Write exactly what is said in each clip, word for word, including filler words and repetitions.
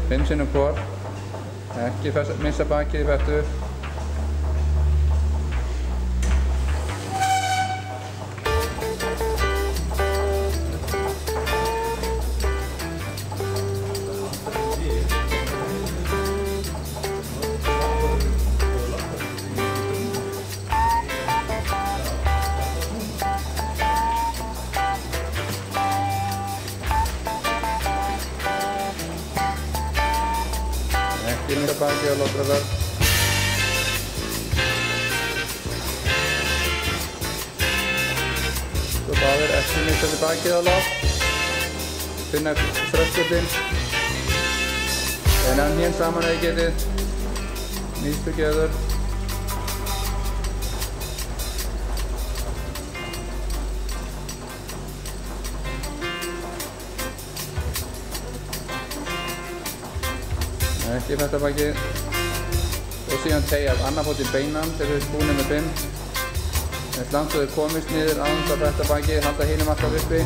fimm sinnum hvor. Ekki missa bakið í fettu. Ekki missa bakið á loftröðar. Svo báðir ekki missa bakið á loft. Finna þröskuldinn. Reyna hnén saman eða getið. Knees together. Ekki fetta bakið og síðan tegjað annar fótinn beinan þegar við erum búin með fimm. Eins langt og þau komist niður án að fetta bakið, halda hinum alltaf uppi.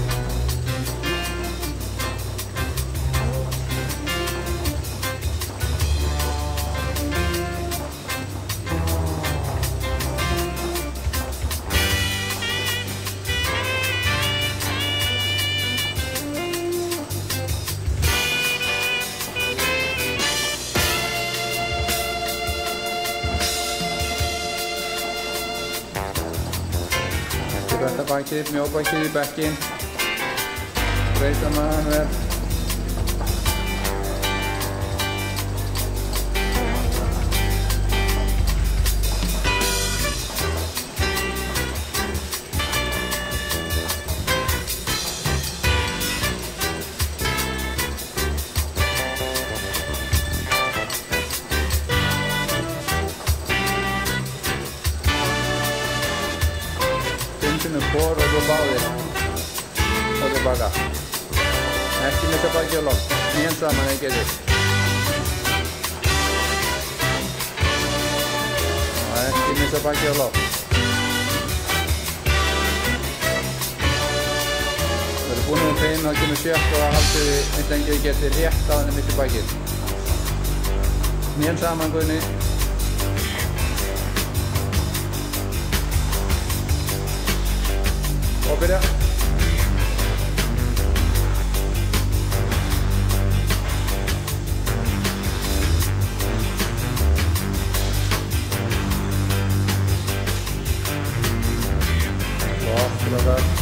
Fetta bakið, mjóbakið í bekkinn. Breyta maðan vel. Finnum hvor og svo báðir og tilbaka. Ekki missa bakið á loft. Hnén saman eða getið. Ekki missa bakið á loft. Það eru búin með fimm, þá kemur sjött og það haldið þið eins lengi þið getið rétt á henni missi bakið. Hnén saman Guðni. Og byrja. Flott, til okkar.